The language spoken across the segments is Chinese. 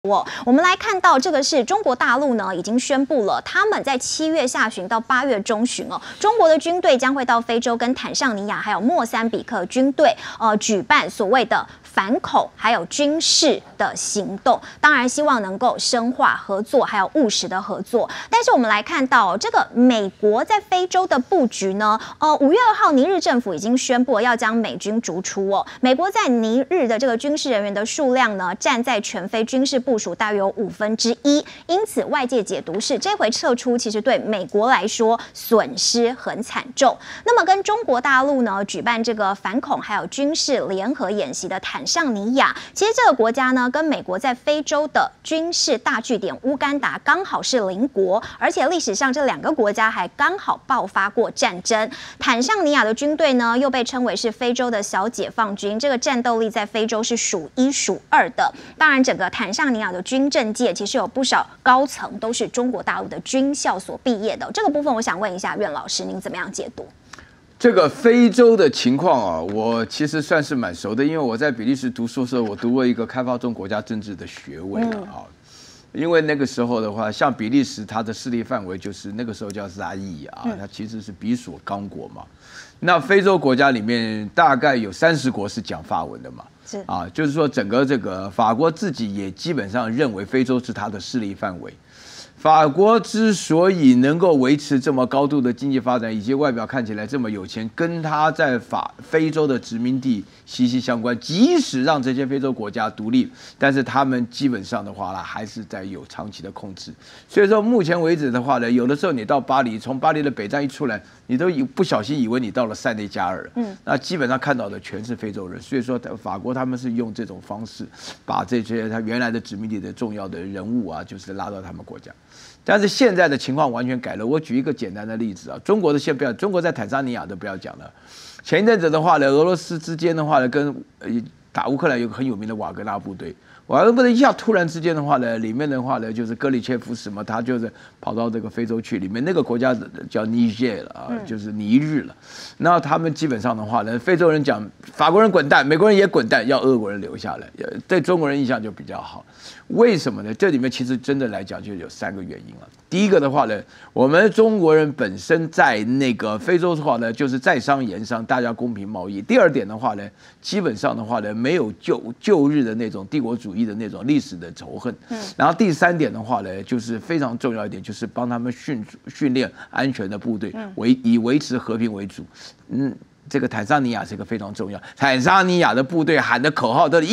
我们来看到这个是中国大陆呢，已经宣布了，他们在7月下旬到8月中旬中国的军队将会到非洲跟坦尚尼亚还有莫桑比克军队举办所谓的反恐还有军事的行动，当然希望能够深化合作还有务实的合作。但是我们来看到这个美国在非洲的布局呢，5月2号尼日政府已经宣布要将美军逐出美国在尼日的这个军事人员的数量呢，占在全非军事部署大约有1/5，因此外界解读是这回撤出其实对美国来说损失很惨重。那么跟中国大陆呢举办这个反恐还有军事联合演习的坦尚尼亚，其实这个国家呢跟美国在非洲的军事大据点乌干达刚好是邻国，而且历史上这2个国家还刚好爆发过战争。坦尚尼亚的军队呢又被称为是非洲的小解放军，这个战斗力在非洲是数1数2的。当然整个坦尚尼亚的军政界其实有不少高层都是中国大陆的军校所毕业的这个部分我想问一下苑老师，您怎么样解读？ 这个非洲的情况我其实算是蛮熟的，因为我在比利时读书的时候，我读过一个开发中国家政治的学位因为那个时候的话，像比利时，它的势力范围就是那个时候叫沙伊它其实是比索刚国嘛。那非洲国家里面大概有30国是讲法文的嘛，就是说整个这个法国自己也基本上认为非洲是它的势力范围。法国之所以能够维持这么高度的经济发展，以及外表看起来这么有钱，跟他在非洲的殖民地息息相关。即使让这些非洲国家独立，但是他们基本上的话呢，还是在有长期的控制。所以说，目前为止的话呢，有的时候你到巴黎，从巴黎的北站一出来，你都不小心以为你到了塞内加尔，那基本上看到的全是非洲人。所以说，法国他们是用这种方式，把这些他原来的殖民地的重要的人物就是拉到他们国家。但是现在的情况完全改了。我举一个简单的例子中国的先不要，中国在坦桑尼亚都不要讲了。前一阵子的话呢，俄罗斯之间的话呢，跟打乌克兰有个很有名的瓦格纳部队。瓦格纳部队一下突然之间的话呢，里面的话呢就是戈里切夫什么，他就是跑到这个非洲去，里面那个国家叫尼日了就是尼日了。那他们基本上的话呢，非洲人讲法国人滚蛋，美国人也滚蛋，要俄国人留下来，对中国人印象就比较好。为什么呢？这里面其实真的来讲就有3个原因了。第一个的话呢，我们中国人本身在那个非洲的话呢，就是在商言商，大家公平贸易。第二点的话呢，基本上的话呢，没有旧日的那种帝国主义的那种历史的仇恨。然后第3点的话呢，就是非常重要一点，就是帮他们训练安全的部队，以维持和平为主。这个坦桑尼亚是一个非常重要，坦桑尼亚的部队喊的口号都是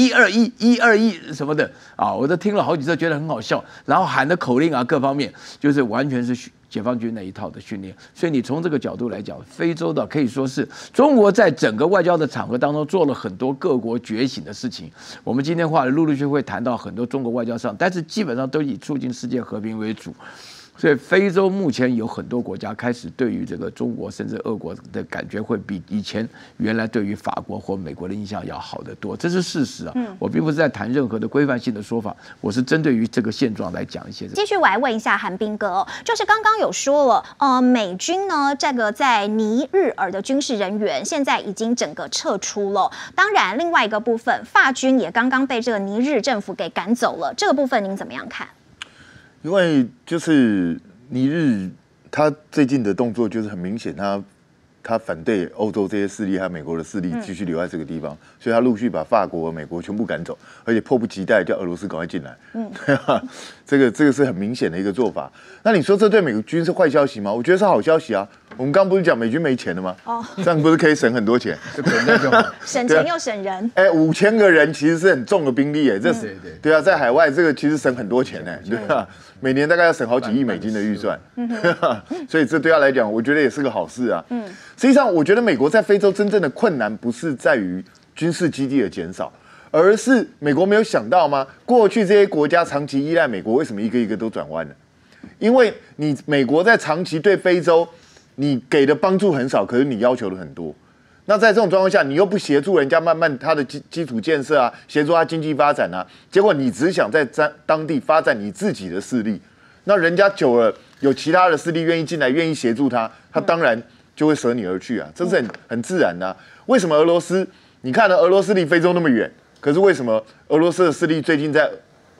121什么的我都听了好几次，觉得很好笑。然后喊的口令各方面就是完全是解放军那一套的训练。所以你从这个角度来讲，非洲的可以说是中国在整个外交的场合当中做了很多各国觉醒的事情。我们今天话陆续会谈到很多中国外交上，但是基本上都以促进世界和平为主。所以非洲目前有很多国家开始对于这个中国甚至俄国的感觉会比以前原来对于法国或美国的印象要好得多，这是事实我并不是在谈任何的规范性的说法，我是针对于这个现状来讲一些。 继续我来问一下韩彬哥就是刚刚有说了美军呢这个在尼日尔的军事人员现在已经整个撤出了，当然另外一个部分法军也刚刚被这个尼日政府给赶走了，这个部分您怎么样看？ 因为就是尼日，他最近的动作就是很明显，他反对欧洲这些势力还有美国的势力继续留在这个地方，所以他陆续把法国、美国全部赶走，而且迫不及待叫俄罗斯赶快进来。对啊，这个是很明显的一个做法。那你说这对美军是坏消息吗？我觉得是好消息啊。我们刚刚不是讲美军没钱了吗？这样不是可以省很多钱？ 省钱又省人。 5000个人其实是很重的兵力这是对啊，在海外这个其实省很多钱对吧？每年大概要省好几亿美金的预算，所以这对他来讲，我觉得也是个好事啊。实际上，我觉得美国在非洲真正的困难不是在于军事基地的减少，而是美国没有想到吗？过去这些国家长期依赖美国，为什么一个一个都转弯了？因为美国在长期对非洲，你给的帮助很少，可是你要求的很多。那在这种状况下，你又不协助人家慢慢他的基础建设协助他经济发展结果你只想在当地发展你自己的势力，那人家久了有其他的势力愿意进来，愿意协助他当然就会舍你而去这是很自然的为什么俄罗斯？你看俄罗斯离非洲那么远，可是为什么俄罗斯的势力最近在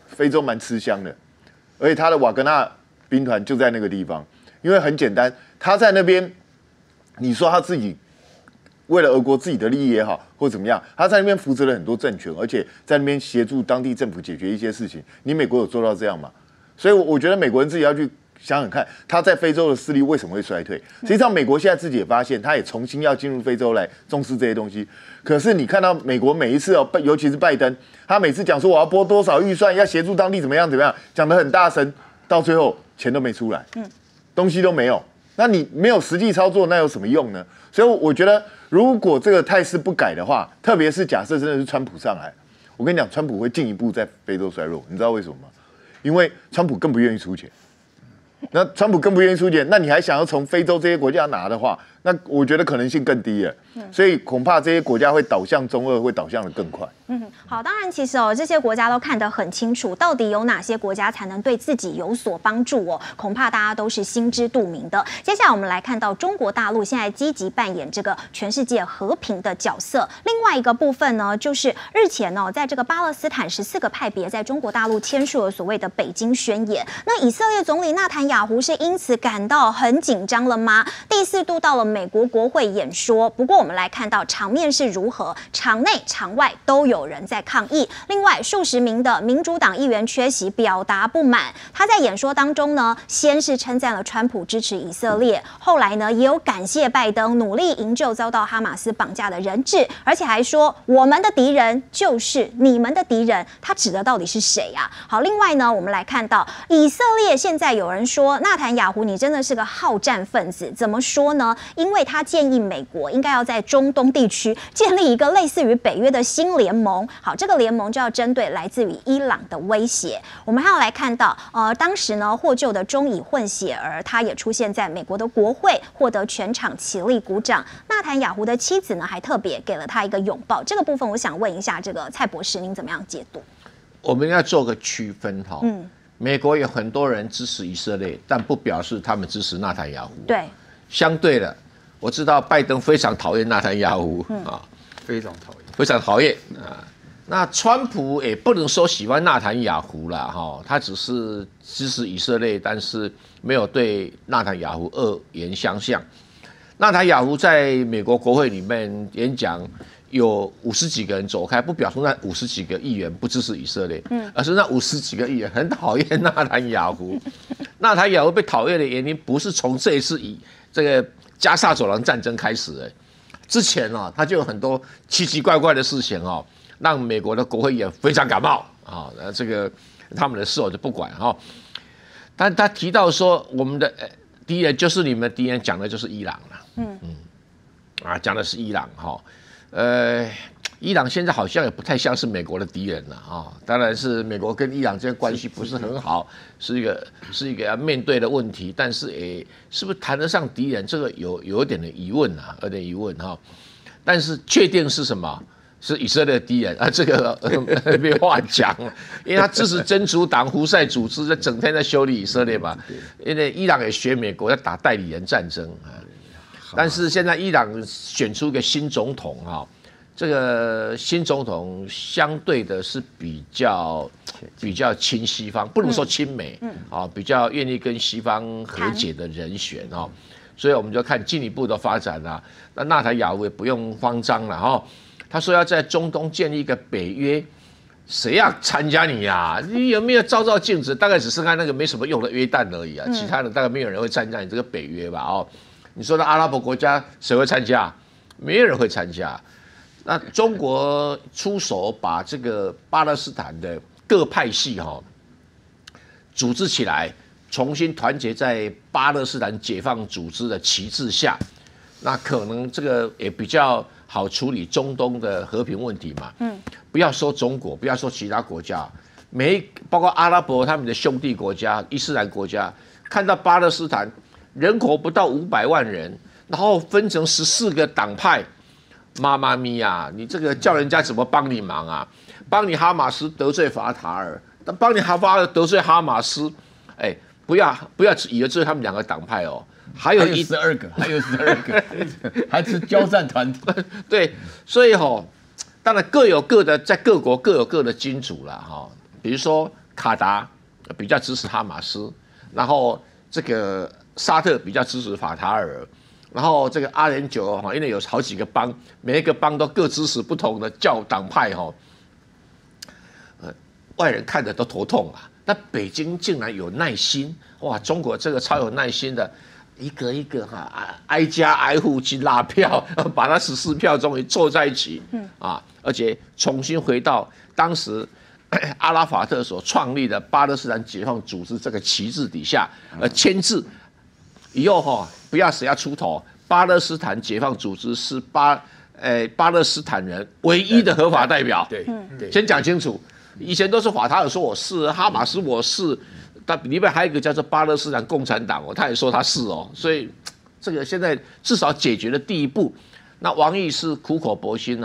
非洲蛮吃香的，而且他的瓦格纳兵团就在那个地方，因为很简单，他在那边，你说他自己为了俄国自己的利益也好，或怎么样，他在那边扶持了很多政权，而且在那边协助当地政府解决一些事情。你美国有做到这样吗？所以我觉得美国人自己要去想想看，他在非洲的势力为什么会衰退？实际上，美国现在自己也发现，他也重新要进入非洲来重视这些东西。可是你看到美国每一次哦，尤其是拜登，他每次讲说我要拨多少预算，要协助当地怎么样怎么样，讲得很大声，到最后钱都没出来，东西都没有。那你没有实际操作，那有什么用呢？所以我觉得，如果这个态势不改的话，特别是假设真的是川普上来，我跟你讲，川普会进一步在非洲衰弱。你知道为什么吗？因为川普更不愿意出钱。那川普更不愿意出钱，那你还想要从非洲这些国家拿的话，那我觉得可能性更低了。所以恐怕这些国家会倒向中俄，会倒向的更快。 好，当然其实这些国家都看得很清楚，到底有哪些国家才能对自己有所帮助恐怕大家都是心知肚明的。接下来我们来看到中国大陆现在积极扮演这个全世界和平的角色。另外一个部分呢，就是日前在这个巴勒斯坦14个派别在中国大陆签署了所谓的北京宣言。那以色列总理纳坦雅胡是因此感到很紧张了吗？第4度到了美国国会演说，不过我们来看到场面是如何，场内场外都有人在抗议。另外，数十名的民主党议员缺席，表达不满。他在演说当中呢，先是称赞了川普支持以色列，后来呢，也有感谢拜登努力营救遭到哈马斯绑架的人质，而且还说我们的敌人就是你们的敌人。他指的到底是谁啊？好，另外呢，我们来看到以色列现在有人说纳坦雅胡你真的是个好战分子，怎么说呢？因为他建议美国应该要在中东地区建立一个类似于北约的新联盟。好，这个联盟就要针对来自于伊朗的威胁。我们还要来看到，当时呢获救的中以混血儿，他也出现在美国的国会，获得全场起立鼓掌。纳坦雅胡的妻子呢，还特别给了他一个拥抱。这个部分，我想问一下这个蔡博士，您怎么样解读？ 我们要做个区分哈。美国有很多人支持以色列，但不表示他们支持纳坦雅胡。 对， 相对的，我知道拜登非常讨厌纳坦雅胡非常讨厌， 非常讨厌啊。那川普也不能说喜欢纳坦雅胡啦，他只是支持以色列，但是没有对纳坦雅胡恶言相向。纳坦雅胡在美国国会里面演讲，有50几个人走开，不表示那50几个议员不支持以色列，而是那50几个议员很讨厌纳坦雅胡。纳坦雅胡被讨厌的原因不是从这一次以这个加沙走廊战争开始的，之前他就有很多奇奇怪怪的事情让美国的国会议员非常感冒这个他们的事我就不管但他提到说我们的敌人就是你们的敌人，讲的就是伊朗了，讲的是伊朗伊朗现在好像也不太像是美国的敌人了当然是美国跟伊朗之间关系不是很好，是一个要面对的问题，但是是不是谈得上敌人，这个有一点的疑问有点疑问但是确定是什么？是以色列的敌人这个没话讲，因为他支持真主党胡塞组织，整天在修理以色列嘛。因为伊朗也学美国在打代理人战争但是现在伊朗选出一个新总统这个新总统相对的是比较亲西方，不能说亲美比较愿意跟西方和解的人选所以我们就看进一步的发展那纳坦雅胡也不用慌张了他说要在中东建立一个北约，谁要参加你呀？你有没有照镜子？大概只剩下那个没什么用的约旦而已其他的大概没有人会参加你这个北约吧你说的阿拉伯国家谁会参加？没有人会参加。那中国出手把这个巴勒斯坦的各派系组织起来，重新团结在巴勒斯坦解放组织的旗帜下，那可能这个也比较好处理中东的和平问题嘛。不要说中国，不要说其他国家，包括阿拉伯他们的兄弟国家、伊斯兰国家，看到巴勒斯坦人口不到500万人，然后分成14个党派，妈妈咪呀，你这个叫人家怎么帮你忙啊？帮你哈马斯得罪法塔尔，帮你得罪哈马斯，不要以为只有他们2个党派还有 12个，还是交战团体。 对，所以当然各有各的，在各国各有各的金主啦比如说卡达比较支持哈马斯，然后这个沙特比较支持法塔尔，然后这个阿联酋哈，因为有好几个邦，每一个邦都各支持不同的党派哈，外人看着都头痛啊。那北京竟然有耐心，哇！中国这个超有耐心的，一个一个挨家挨户去拉票，把那14票终于凑在一起，而且重新回到当时阿拉法特所创立的巴勒斯坦解放组织这个旗帜底下，签字以后不要谁要出头，巴勒斯坦解放组织是巴勒斯坦人唯一的合法代表， 对， 先讲清楚。以前都是法塔尔说我是，哈马斯我是，但里面还有一个叫做巴勒斯坦共产党他也说他是所以这个现在至少解决了第一步。那王毅是苦口婆心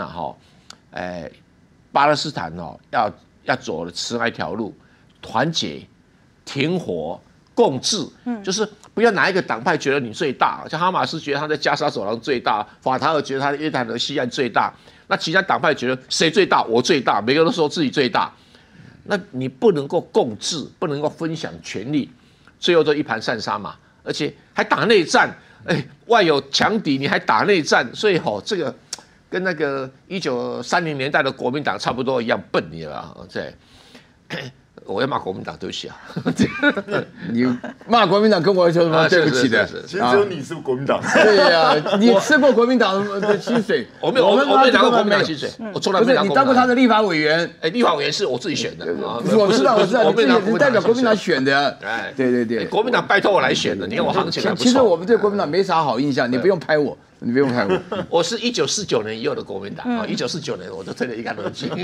巴勒斯坦要走此那条路，团结、停火、共治，就是不要哪一个党派觉得你最大，像哈马斯觉得他在加沙走廊最大，法塔尔觉得他在约旦河西岸最大，那其他党派觉得谁最大？我最大，每个人都说自己最大。那你不能够共治，不能够分享权力，最后都一盘散沙嘛，而且还打内战，外有强敌，你还打内战，所以这个跟那个1930年代的国民党差不多一样笨，你知道吗？对。我要骂国民党，对不起啊！ 你骂国民党跟我有什么对不起的？ 其实只有你是国民党。 对呀，你吃过国民党的薪水？ 我没有，我没拿过国民党薪水，我从来没拿过。 你当过他的立法委员？ 立法委员是我自己选的。 我知道，你代表国民党选的。对， 国民党拜托我来选的。你看我行情还不错。 其实我们对国民党没啥好印象，你不用拍我。你不用拍我， 我是1949年以后的国民党1949年我就推了一干二净。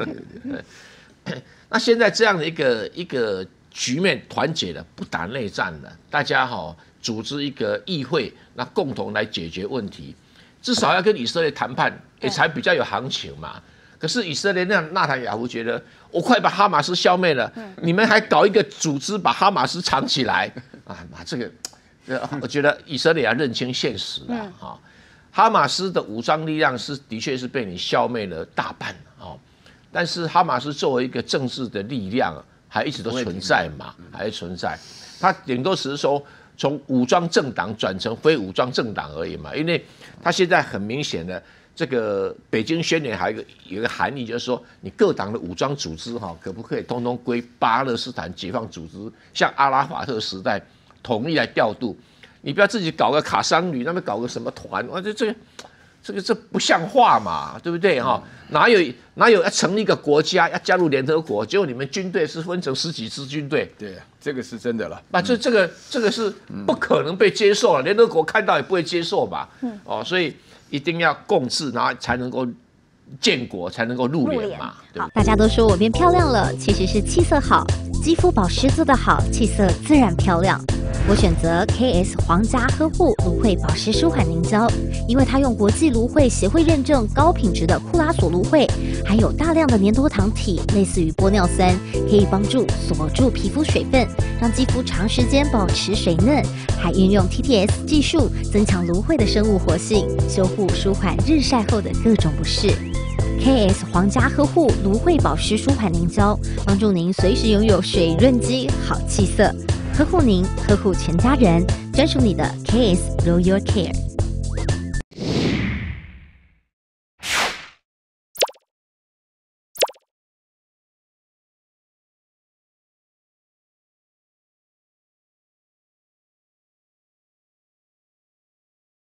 那现在这样的一个局面团结了，不打内战了，大家组织一个议会，那共同来解决问题，至少要跟以色列谈判，才比较有行情嘛。可是以色列纳坦雅胡觉得，我快把哈马斯消灭了，你们还搞一个组织把哈马斯藏起来这个我觉得以色列要认清现实了哈马斯的武装力量的确是被你消灭了大半但是哈马斯作为一个政治的力量，还一直都存在嘛，还存在。它顶多只是说从武装政党转成非武装政党而已嘛，因为它现在很明显的这个北京宣言还有一个含义，就是说你各党的武装组织可不可以通通归巴勒斯坦解放组织，像阿拉法特时代统一来调度，你不要自己搞个卡桑旅，那边搞个什么团，这不像话嘛，对不对哪有要成立一个国家，要加入联合国，结果你们军队是分成10几支军队， 对，这个是真的了。 这个是不可能被接受了，联合国看到也不会接受吧？所以一定要共治，然后才能够建国，才能够入联嘛。 好，大家都说我变漂亮了，其实是气色好，肌肤保湿做得好，气色自然漂亮。我选择 KS 皇家呵护芦荟保湿舒缓凝胶，因为它用国际芦荟协会认证高品质的库拉索芦荟，还有大量的粘多糖体，类似于玻尿酸，可以帮助锁住皮肤水分，让肌肤长时间保持水嫩，还运用 TTS 技术增强芦荟的生物活性，修护舒缓日晒后的各种不适。KS 皇家呵护芦荟保湿舒缓凝胶，帮助您随时拥有水润肌、好气色，呵护您，呵护全家人，专属你的 KS Royal Care。